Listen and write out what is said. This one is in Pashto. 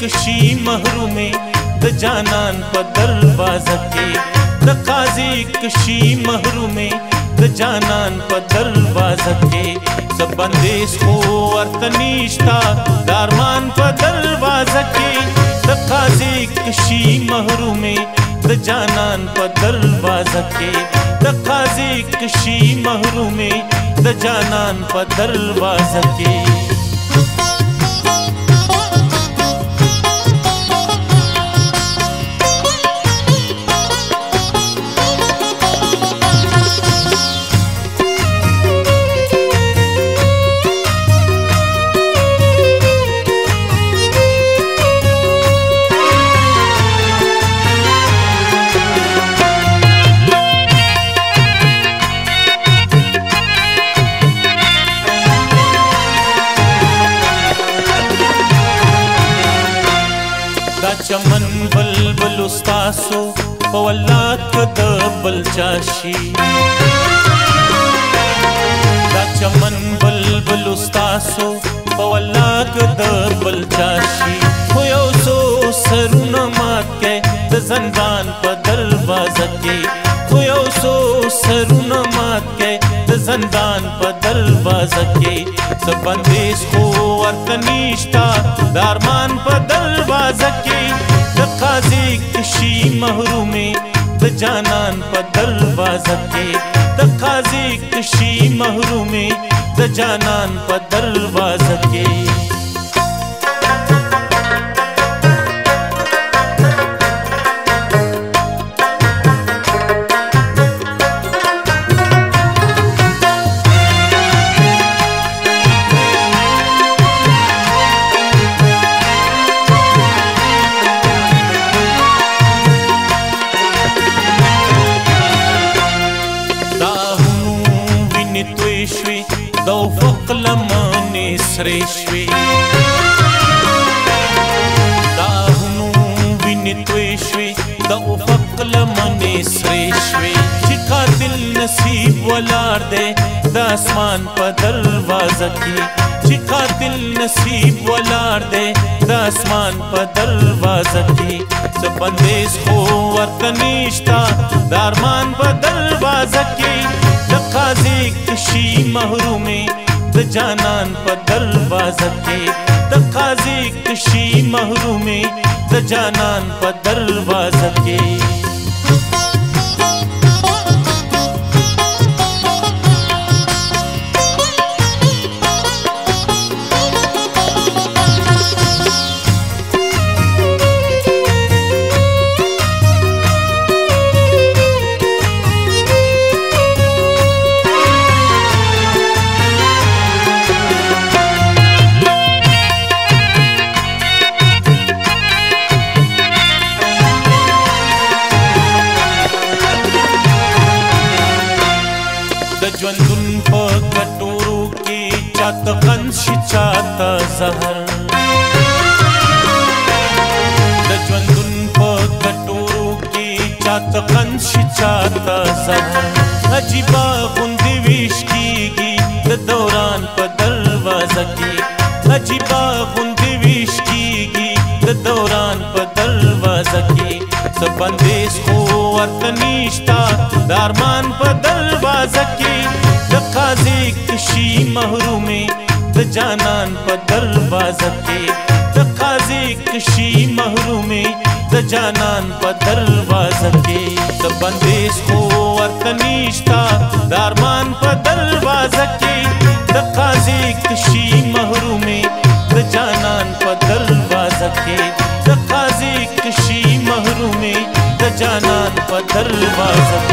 کشي محرومه د جانان په دروازه کې د قاضي کشي محرومه د جانان په دروازه کې زبندیس خو ورته نشتا د ارمان په دروازه کې د قاضي کشي محرومه د جانان په دروازه کې د قاضي کشي محرومه د جانان په دروازه کې چمن بلبل استاسو په ولات د بل چاشي دا چمن بلبل استاسو په ولات د بل چاشي خو یو سو سرونه مات کې د زندان په دروازه کې خو یو سو سرونه مات کې د زندان په دروازه کې زبندیس خو ورته نشتا د ارمان په دروازه کې د قاضي کشي محرومه د جانان په دروازه کې د قاضي کشي محرومه د جانان په دروازه کې د افق لمنې سرې شوې دا هنو وینې تویې شوې د افق لمنې سرې شوې چې قاتل نصیب ولاړ دی د اسمان په دروازه کې چې قاتل نصیب ولاړ دی د اسمان په دروازه کې زبندیس خو ورته نشتا د ارمان په دروازه کې د قاضي کشي محرومه د جانان په دروازه کې د قاضي کشي محرومه د جانان په دروازه کې ژوندون په کټورو کې چاته غن شي چاته زهر د ژوندون په کټورو کې چاته غن شي چاته زهر عجیبه غوندې ویش کېږي د دوران په دروازه کې عجیبه غوندې ویش کېږي د دوران په دروازه کې زبندیس خو ورته نشتا د ارمان په دروازه کې د قاضي کشي محرومه د جانان په دروازه کې د قاضي کشي محرومه د جانان په دروازه کې زبندیس خو ورته نشتا د ارمان په دروازه کې د قاضي کشي محرومه د جانان په دروازه کې د قاضي کشي محرومه د جانان په دروازه